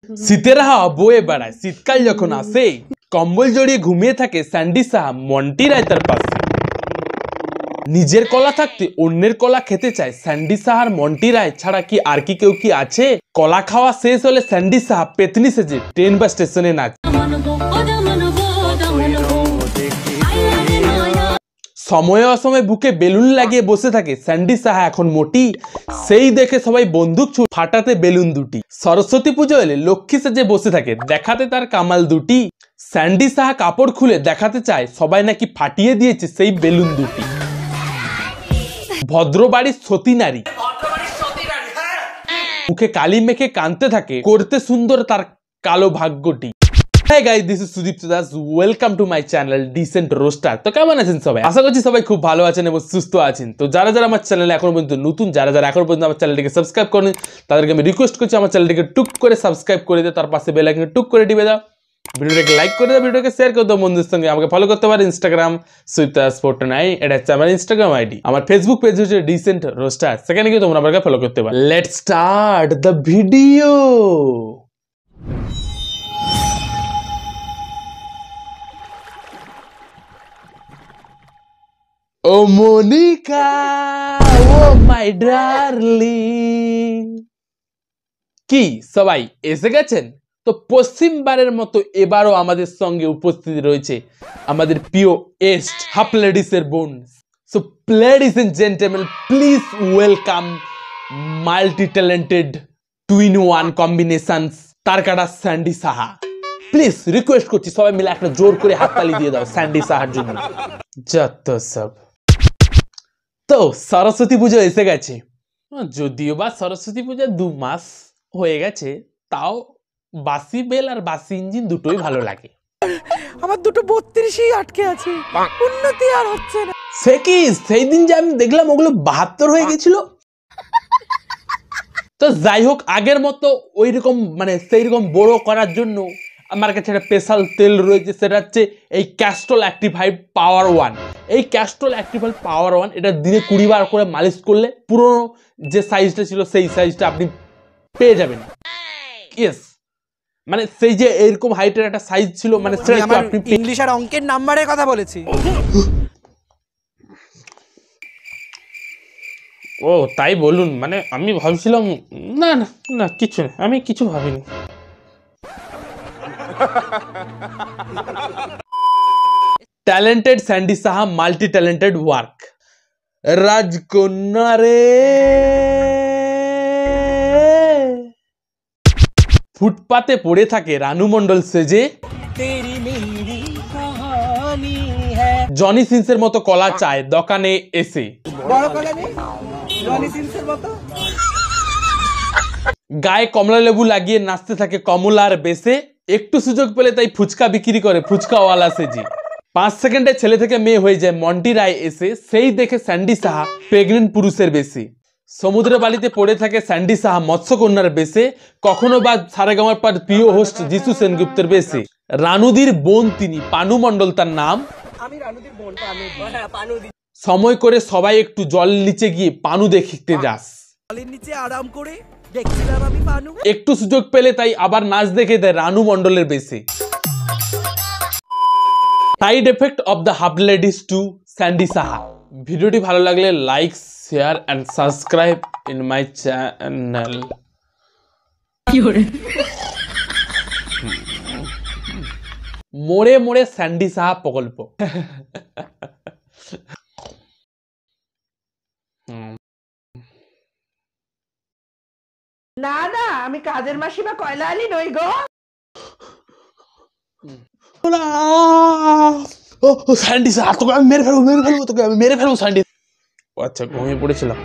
শীতের হাওয়া বয়ে বেড়ায়, শীতকাল যখন আসে কম্বল জড়িয়ে ঘুমিয়ে থাকে স্যান্ডি সাহা মন্টি রায় তার পাশে। নিজের কলা থাকতে অন্যের কলা খেতে চায় স্যান্ডি সাহার মন্টি রায় ছাড়া কি আর কি কেউ কি আছে? কলা খাওয়া শেষ হলে স্যান্ডি সাহা পেতনি সেজে ট্রেন বা স্টেশনে নাচ। সময়ে অসময়ে বুকে বেলুন লাগিয়ে বসে থাকে স্যান্ডি সাহা এখন মোটি, সেই দেখে সবাই বন্দুক ছুট ফাটাতে বেলুন দুটি। সরস্বতী পুজো এলে লক্ষ্মী সেজে বসে থাকে দেখাতে তার কামাল দুটি। স্যান্ডি সাহা কাপড় খুলে দেখাতে চায় সবাই নাকি ফাটিয়ে দিয়েছে সেই বেলুন দুটি। ভদ্রবাড়ির সতী নারী মুখে কালি মেখে কাঁদতে থাকে করতে সুন্দর তার কালো ভাগ্যটি। Hey guys, this is Sudipta. Welcome to my channel Decent Roaster. তো কেমন আছেন সবাই? আশা করছি সবাই খুব ভালো আছেন এবং সুস্থ আছেন। তো যারা যারা আমার চ্যানেলে এখনো পর্যন্ত নতুন, যারা যারা এখনো পর্যন্ত আমার চ্যানেলটিকে সাবস্ক্রাইব করেন, তাদেরকে আমি রিকোয়েস্ট করছি আমার চ্যানেলটিকে টুক করে সাবস্ক্রাইব করে দাও, তার পাশে বেল আইকনে টুক করে টিপে দাও, ভিডিওটাকে লাইক করে দাও, ভিডিওকে শেয়ার করে দাও বন্ধুদের সঙ্গে। আমাকে ফলো করতে পারে ইনস্টাগ্রাম Sudipta Ft.nasif, এটা হচ্ছে আমার ইনস্টাগ্রাম আইডি। আমার ফেসবুক পেজ হচ্ছে Decent Roaster, সেখানে গিয়ে তোমরা আমাকে ফলো করতে পারো। Let's start the video. ও মনিকা, ও মাই ডার্লিং, কি সবাই এসে গেছেন? তো পশ্চিমবারের মতো এবারও আমাদের সঙ্গে উপস্থিত রয়েছে আমাদের প্রিয় এস্ট হাফ লেডিসের বোন। So ladies and gentleman, please welcome multi talented twin one combinations তারকাটা স্যান্ডি সাহা। প্লিজ রিকোয়েস্ট করছি সবাই মিলে একটা জোর করে হাততালি দিয়ে দাও স্যান্ডি সাহার জন্য। যত সব। তো সরস্বতী পুজো এসে গেছে, যদিও বা সরস্বতী পুজো 2 মাস হয়ে গেছে, তাও বাসি বেল আর বাসি ইঞ্জিন দুটোই ভালো লাগে। আমার দুটো 32ই আটকে আছে, উন্নতি আর হচ্ছে না। সে কি, সেই দিন যে আমি দেখলাম ওগুলো 72 হয়ে গেছিল। তো যাই হোক, আগের মতো ওই রকম মানে সেই রকম বড় করার জন্য আমার কাছে একটা স্পেশাল তেল রয়েছে, সেটা হচ্ছে এই ক্যাস্ট্রল অ্যাক্টিভাইড পাওয়ার 1। এই ক্যাস্ট্রল অ্যাক্টিভাইড পাওয়ার 1 এটা দিনে 20 বার করে মালিশ করলে পুরনো যে সাইজটা ছিল সেই সাইজটা আপনি পেয়ে যাবেন। ইয়েস, মানে সেই যে এরকম হাইটের একটা সাইজ ছিল, মানে সেটা আপনি ইংলিশ আর অঙ্কের নাম্বারের কথা বলেছি। ও তাই বলুন, মানে আমি ভাবছিলাম না না না কিছু না, আমি কিছু ভাবিনি। Talented Sandy Saha multi talented work. রাজকন্যা রে, ফুটপাতে পড়ে থাকে রানু মণ্ডল সেজে, জনি সিন্সের মতো কলা চায় দোকানে এসে, গায়ে কমলা লেবু লাগিয়ে নাচতে থাকে কমলার বেশে, একটু সুযোগ পেলে তাই ফুচকা বিক্রি করে ফুচকাওয়ালা সেজে। 5 সেকেন্ডে ছেলে থেকে মেয়ে হয়ে যায় মন্টি রায় এসে, সেই দেখে স্যান্ডি সাহা প্রেগনেন্ট পুরুষের বেশে। সমুদ্র বালিতে পড়ে থাকে স্যান্ডি সাহা মৎস্যকন্যার বেশে, কখনো বা সারেগামার পার প্রিয় হোস্ট যিশু সেনগুপ্তের বেশে। রানুদির বোন তিনি, পানু মণ্ডল তার নাম। সময় করে সবাই একটু জল নিচে গিয়ে পানু দেখতে যাস, নিচে আরাম করে দেখছিলাম আমি পানু। একটু সুযোগ পেলে তাই আবার নাচ দেখে দেয় রানু মণ্ডলের বেশে। Side effect of the half ladies to Sandy Saha. ভিডিওটি ভালো লাগলে like, share and subscribe in my channel. মোড়ে মোড়ে স্যান্ডি সাহা প্রকল্প। না না, আমি কাজের মাসি বা কয়লা আলি নই গো। স্যান্ডি সাহা, তোকে আমি মেরে ফেলবো, তোকে আমি মেরে ফেলবো স্যান্ডি। আচ্ছা, ঘুমিয়ে পড়েছিলাম।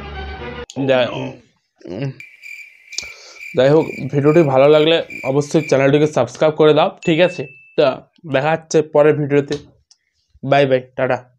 যাই হোক, ভিডিওটি ভালো লাগলে অবশ্যই চ্যানেলটিকে সাবস্ক্রাইব করে দাও, ঠিক আছে? তা দেখা হচ্ছে পরের ভিডিওতে। Bye bye, tata.